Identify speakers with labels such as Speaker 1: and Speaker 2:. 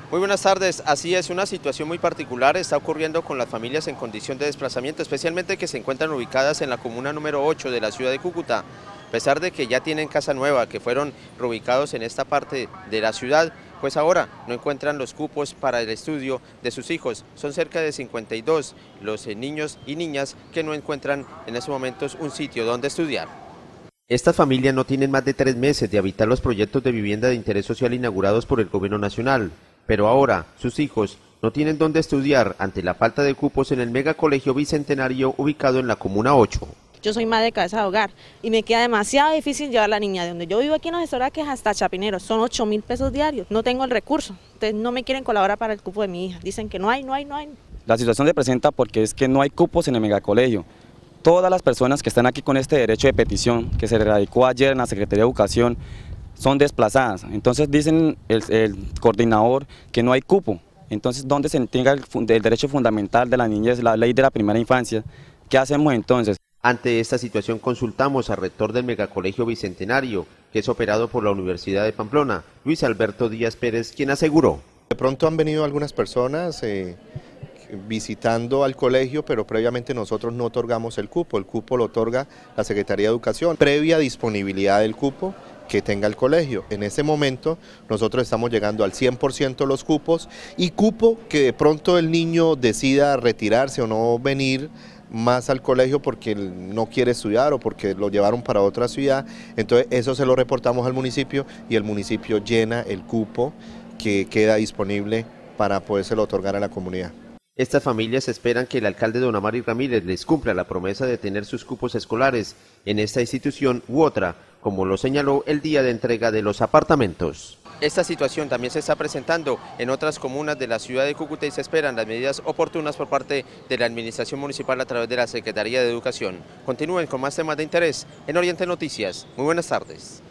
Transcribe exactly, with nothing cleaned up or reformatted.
Speaker 1: Muy buenas tardes, así es, una situación muy particular está ocurriendo con las familias en condición de desplazamiento, especialmente que se encuentran ubicadas en la comuna número ocho de la ciudad de Cúcuta. A pesar de que ya tienen casa nueva, que fueron reubicados en esta parte de la ciudad, pues ahora no encuentran los cupos para el estudio de sus hijos. Son cerca de cincuenta y dos los niños y niñas que no encuentran en estos momentos un sitio donde estudiar. Estas familias no tienen más de tres meses de habitar los proyectos de vivienda de interés social inaugurados por el gobierno nacional, pero ahora sus hijos no tienen dónde estudiar ante la falta de cupos en el megacolegio bicentenario ubicado en la comuna ocho.
Speaker 2: Yo soy madre de cabeza de hogar y me queda demasiado difícil llevar a la niña de donde yo vivo aquí en los Estoraques hasta Chapinero, son ocho mil pesos diarios, no tengo el recurso, entonces no me quieren colaborar para el cupo de mi hija, dicen que no hay, no hay, no hay.
Speaker 3: La situación se presenta porque es que no hay cupos en el megacolegio. Todas las personas que están aquí con este derecho de petición, que se radicó ayer en la Secretaría de Educación, son desplazadas. Entonces dicen el, el coordinador que no hay cupo. Entonces, ¿dónde se entrega el, el derecho fundamental de la niñez, la ley de la primera infancia? ¿Qué hacemos entonces?
Speaker 1: Ante esta situación consultamos al rector del megacolegio bicentenario, que es operado por la Universidad de Pamplona, Luis Alberto Díaz Pérez, quien aseguró.
Speaker 4: De pronto han venido algunas personas eh, visitando al colegio, pero previamente nosotros no otorgamos el cupo, el cupo lo otorga la Secretaría de Educación, previa disponibilidad del cupo que tenga el colegio. En ese momento nosotros estamos llegando al cien por ciento de los cupos y cupo que de pronto el niño decida retirarse o no venir más al colegio porque no quiere estudiar o porque lo llevaron para otra ciudad, entonces eso se lo reportamos al municipio y el municipio llena el cupo que queda disponible para podérselo otorgar a la comunidad.
Speaker 1: Estas familias esperan que el alcalde Don Amari Ramírez les cumpla la promesa de tener sus cupos escolares en esta institución u otra, como lo señaló el día de entrega de los apartamentos. Esta situación también se está presentando en otras comunas de la ciudad de Cúcuta y se esperan las medidas oportunas por parte de la administración municipal a través de la Secretaría de Educación. Continúen con más temas de interés en Oriente Noticias. Muy buenas tardes.